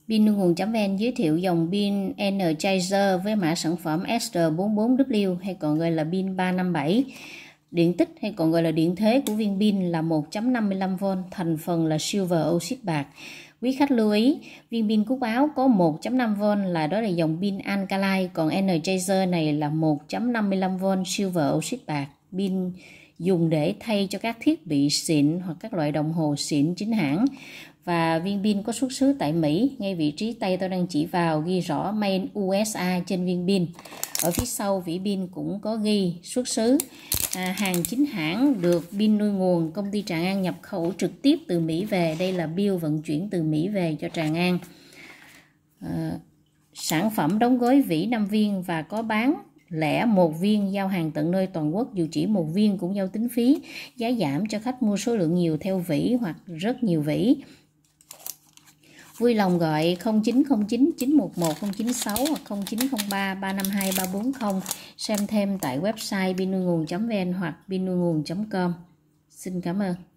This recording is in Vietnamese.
Pin nuôi nguồn.vn giới thiệu dòng pin Energizer với mã sản phẩm SR44W hay còn gọi là pin 357. Điện tích hay còn gọi là điện thế của viên pin là 1.55V, thành phần là silver oxit bạc. Quý khách lưu ý, viên pin cúc áo có 1.5V đó là dòng pin alkaline, còn Energizer này là 1.55V silver oxit bạc. Pin dùng để thay cho các thiết bị xịn hoặc các loại đồng hồ xịn chính hãng. Và viên pin có xuất xứ tại Mỹ, ngay vị trí tay tôi đang chỉ vào ghi rõ Made in USA trên viên pin. Ở phía sau vỉ pin cũng có ghi xuất xứ. Hàng chính hãng được pin nuôi nguồn công ty Tràng An nhập khẩu trực tiếp từ Mỹ về. Đây là bill vận chuyển từ Mỹ về cho Tràng An. Sản phẩm đóng gói vỉ 5 viên và có bán lẻ 1 viên, giao hàng tận nơi toàn quốc. Dù chỉ 1 viên cũng giao tính phí. Giá giảm cho khách mua số lượng nhiều theo vỉ hoặc rất nhiều vỉ. Vui lòng gọi 0909 911 096 hoặc 0903 352 340 xem thêm tại website pinnuinguồn.vn hoặc pinnuinguồn.com. Xin cảm ơn.